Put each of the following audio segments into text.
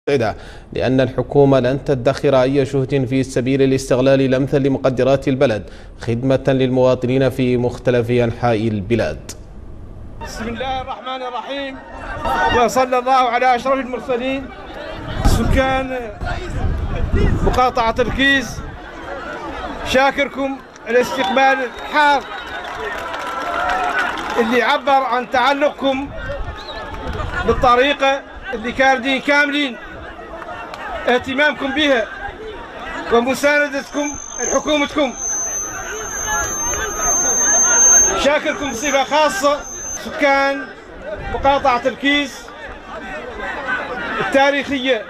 لأن الحكومة لن تدخر أي جهد في سبيل الاستغلال الأمثل لمقدرات البلد خدمة للمواطنين في مختلف أنحاء البلاد. بسم الله الرحمن الرحيم، وصلى الله على أشرف المرسلين. سكان مقاطعة الكيز شاكركم الاستقبال الحار اللي عبر عن تعلقكم بالطريقة اللي كاردين كاملين اهتمامكم بها ومساندتكم لحكومتكم. شاكركم بصفة خاصة سكان مقاطعة الكيز التاريخية،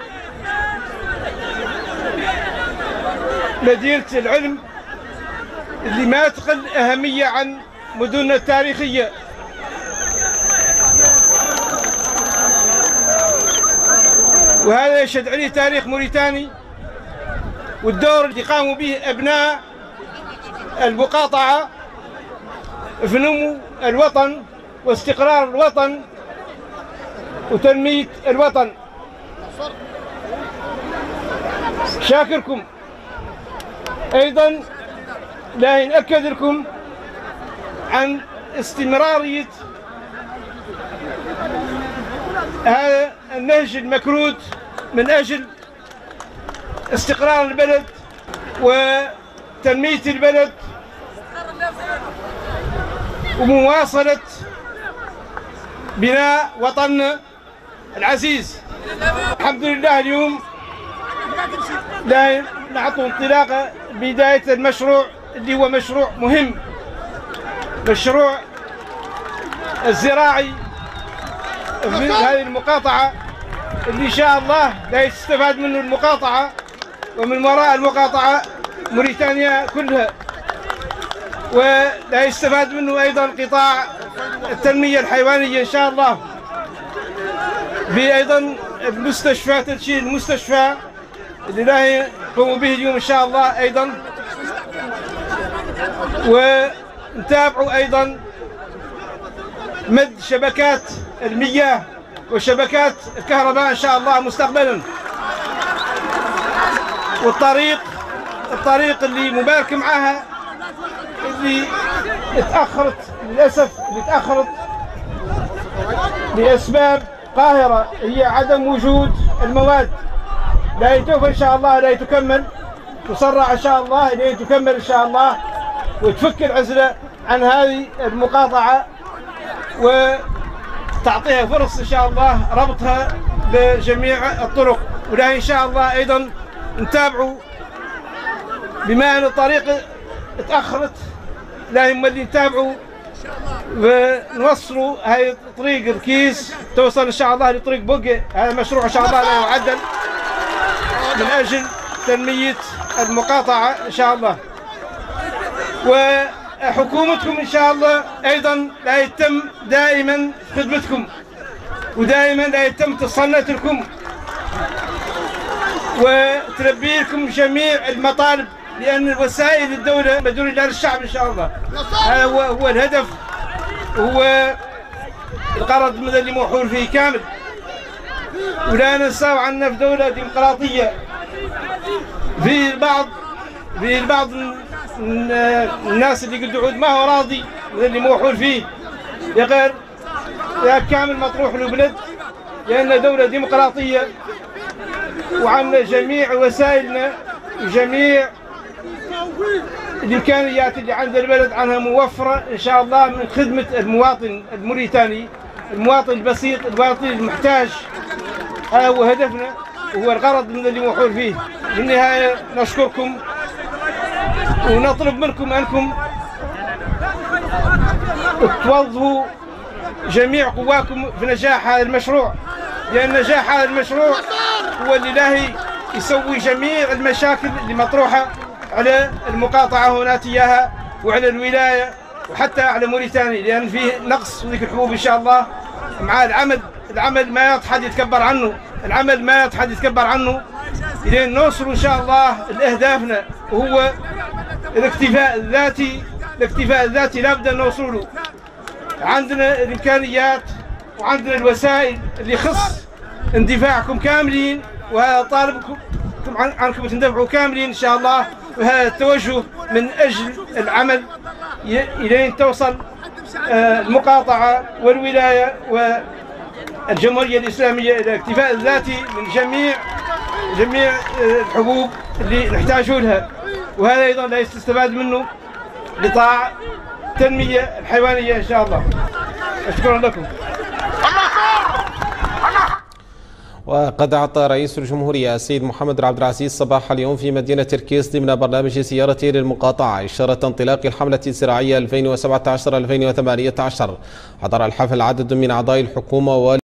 مدينة العلم اللي ما تقل أهمية عن مدننا التاريخية. وهذا يشهد عليه تاريخ موريتاني والدور اللي قاموا به أبناء المقاطعة في نمو الوطن واستقرار الوطن وتنمية الوطن. شاكركم أيضا، لا نأكد لكم عن استمرارية هذا النهج المكرود من أجل استقرار البلد وتنمية البلد ومواصلة بناء وطننا العزيز. الحمد لله اليوم لا نعطوا انطلاقة بداية المشروع اللي هو مشروع مهم، مشروع الزراعي في هذه المقاطعة اللي إن شاء الله لا يستفاد منه المقاطعة ومن وراء المقاطعة موريتانيا كلها، ولا يستفاد منه أيضا قطاع التنمية الحيوانية إن شاء الله. في أيضا المستشفى، تدشين المستشفى اللي لا يقوموا به اليوم إن شاء الله أيضا، ونتابعوا أيضا مد شبكات المياه وشبكات الكهرباء إن شاء الله مستقبلا. والطريق اللي مبارك معها اللي اتأخرت للأسف، اللي اتأخرت لأسباب قاهرة هي عدم وجود المواد. لا يتوفى إن شاء الله، لا يتكمل، تسرع إن شاء الله لين تكمل إن شاء الله وتفك العزلة عن هذه المقاطعة وتعطيها فرص إن شاء الله ربطها بجميع الطرق. ولا إن شاء الله أيضا نتابعوا بما أن الطريق اتأخرت، لا هم اللي نتابعوا ونوصلوا هاي طريق الكيس توصل إن شاء الله لطريق بوقي. هذا مشروع إن شاء الله لا يعدل من أجل تنمية المقاطعة إن شاء الله. وحكومتكم إن شاء الله أيضا لا يتم دائما خدمتكم ودائما لا يتم تصنت لكم وتلبي لكم جميع المطالب، لأن وسائل الدولة مدعوة إلى الشعب إن شاء الله. هذا هو الهدف وهو الغرض من اللي موحول فيه كامل. ولا ننسى عنا في دولة ديمقراطية في البعض الناس اللي قد عود ما هو راضي من اللي موحول فيه غير كامل مطروح البلد، لأن دولة ديمقراطية وعندنا جميع وسائلنا وجميع الإمكانيات اللي عند البلد عنها موفرة إن شاء الله من خدمة المواطن الموريتاني، المواطن البسيط، المواطن المحتاج. هذا هو هدفنا وهو الغرض من اللي موحول فيه. في النهاية نشكركم ونطلب منكم أنكم توظفوا جميع قواكم في نجاح هذا المشروع، لأن نجاح هذا المشروع هو اللي لاهي يسوي جميع المشاكل اللي مطروحة على المقاطعة هنا تياها وعلى الولاية وحتى على موريتانيا، لأن فيه نقص في ذيك الحبوب إن شاء الله. مع العمل ما يحد يتكبر عنه، العمل ما يحد يتكبر عنه لين نوصل إن شاء الله لأهدافنا، وهو الاكتفاء الذاتي. الاكتفاء الذاتي لابد أن نوصل له. عندنا الإمكانيات وعندنا الوسائل اللي يخص اندفاعكم كاملين وهذا طالبكم عنكم تندفعوا كاملين إن شاء الله، وهذا التوجه من أجل العمل إلين توصل المقاطعة والولاية والجمهورية الإسلامية إلى الاكتفاء الذاتي من جميع الحبوب اللي نحتاجوا لها، وهذا أيضا لا يستفاد منه لقطاع التنمية الحيوانية إن شاء الله. شكرا لكم. وقد أعطى رئيس الجمهورية السيد محمد عبد العزيز صباح اليوم في مدينة الكيس ضمن برنامج زيارته للمقاطعة إشارة انطلاق الحملة الزراعية 2017-2018. حضر الحفل عدد من أعضاء الحكومة